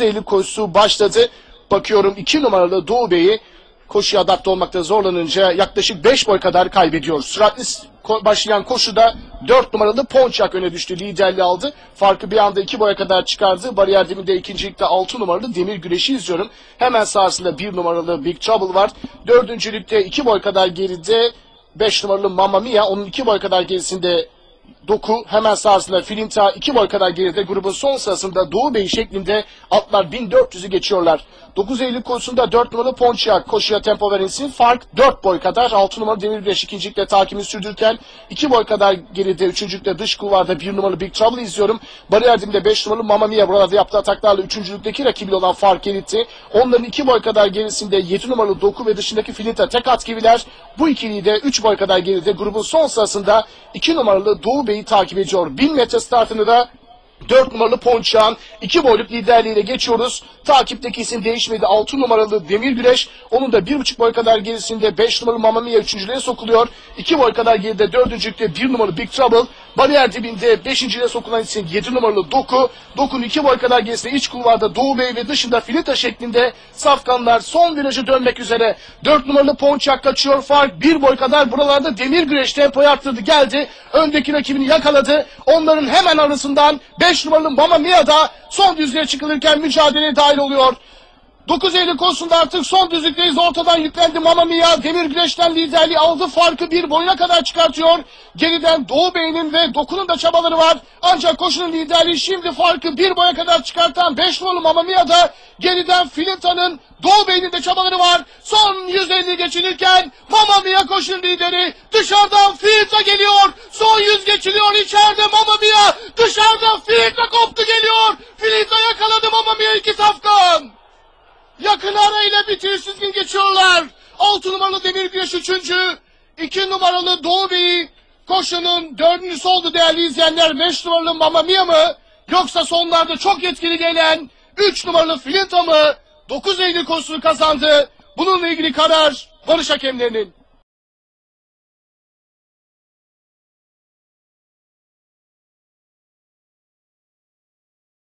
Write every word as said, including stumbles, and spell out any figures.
dokuz Eylül koşusu başladı. Bakıyorum iki numaralı Doğu Bey'i koşuya adapte olmakta zorlanınca yaklaşık beş boy kadar kaybediyor. Süratli başlayan koşuda dört numaralı Ponçak öne düştü. Liderliği aldı. Farkı bir anda iki boya kadar çıkardı. Bariyer dibinde ikincilikte altı numaralı Demir Güreş'i izliyorum. Hemen sağısında bir numaralı Big Trouble var. Dördüncülükte iki boy kadar geride beş numaralı Mamma Mia. Onun iki boy kadar gerisinde Doku, hemen sağısında Filinta, iki boy kadar geride grubun son sırasında Doğu Bey şeklinde atlar bin dört yüzü geçiyorlar. dokuz Eylül koşusunda dört numaralı Ponçak koşuya tempo verilsin. Fark dört boy kadar. altı numaralı Demir Güreş ikincilikle takibini sürdürürken iki boy kadar geride üçüncülükte dış kulvarda bir numaralı Big Trouble izliyorum. Bariyer dibinde beş numaralı Mamma Mia buralarda yaptığı ataklarla üçüncülükteki rakibi olan fark eritti. Onların iki boy kadar gerisinde yedi numaralı Doku ve dışındaki Filinta tek at gibiler. Bu ikiliyi de üç boy kadar geride grubun son sırasında iki numaralı Doğu Bey'i takip ediyor. bin metre startını da dört numaralı Ponçak'ın iki boyluk liderliğiyle geçiyoruz. Takipteki isim değişmedi. altı numaralı Demir Güreş. Onun da bir buçuk boy kadar gerisinde beş numaralı Mamma Mia üçüncülüğe sokuluyor. iki boy kadar geride dördüncülükte bir numaralı Big Trouble. Bariyer dibinde beşinciliğe sokulan isim yedi numaralı Doku. Doku'nun iki boy kadar gerisinde iç kulvarda Doğu Bey ve dışında Filinta şeklinde safkanlar son virajı dönmek üzere. dört numaralı Ponçak kaçıyor. Fark bir boy kadar buralarda Demir Güreş tempoyu arttırdı. Geldi. Öndeki rakibini yakaladı. Onların hemen arasından beş numaralı Mamma Mia da son düzlüğe çıkılırken mücadeleye dahil oluyor. dokuz Eylül konusunda artık son düzlükteyiz. Ortadan yüklendi Mamma Mia. Demir Güreş'ten liderliği aldı. Farkı bir boyuna kadar çıkartıyor. Geriden Doğu Bey'in ve Doku'nun da çabaları var. Ancak koşunun liderliği şimdi farkı bir boya kadar çıkartan beş numaralı Mamma Mia da geriden Filinta'nın, Doğu Bey'in de çabaları var. Son yüz elli geçilirken Mamma Mia koşunun lideri. Dışarıdan Filinta geliyor. Son yüz geçiliyor. İçeride Mamma Mia. Dışarıdan Filinta koptu geliyor. Filinta yakaladı Mamma Mia iki safkan. Yakın arayla bitirsiz gün geçiyorlar. altı numaralı Demir Güreş üçüncü. iki numaralı Doğu Bey koşunun dördüncüsü oldu değerli izleyenler. beş numaralı Mamma Mia mı? Yoksa sonlarda çok etkili gelen üç numaralı Filinta mı? dokuz Eylül koşusunu kazandı. Bununla ilgili karar barış hakemlerinin.